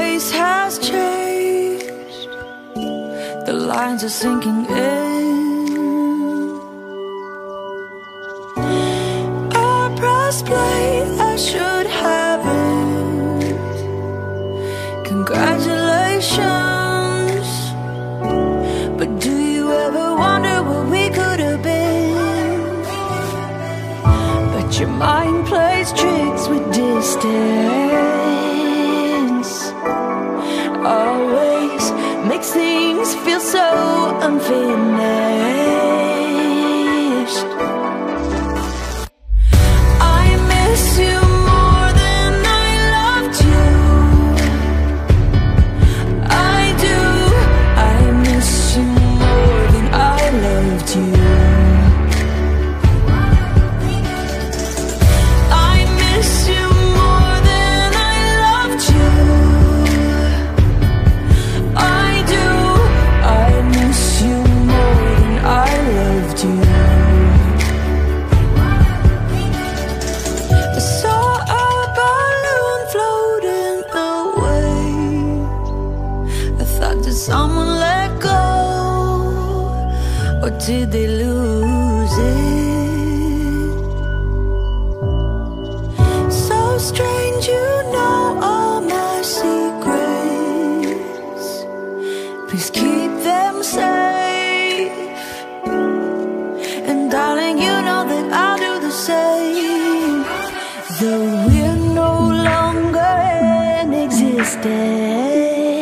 face has changed. The lines are sinking in. I pressed play, I should have it. Congratulations. But do you ever wonder what we could have been? But your mind plays tricks with distance. Always makes things feel so unfinished. I miss you more than I loved you. I do. I miss you more than I loved you. I miss you more than I loved you. I do. I miss you more than I loved you. I saw a balloon floating away. I thought, did someone let go? Or did they lose it? So strange, you know all my secrets. Please keep them safe. And darling, you know that I'll do the same. Though we're no longer in existence.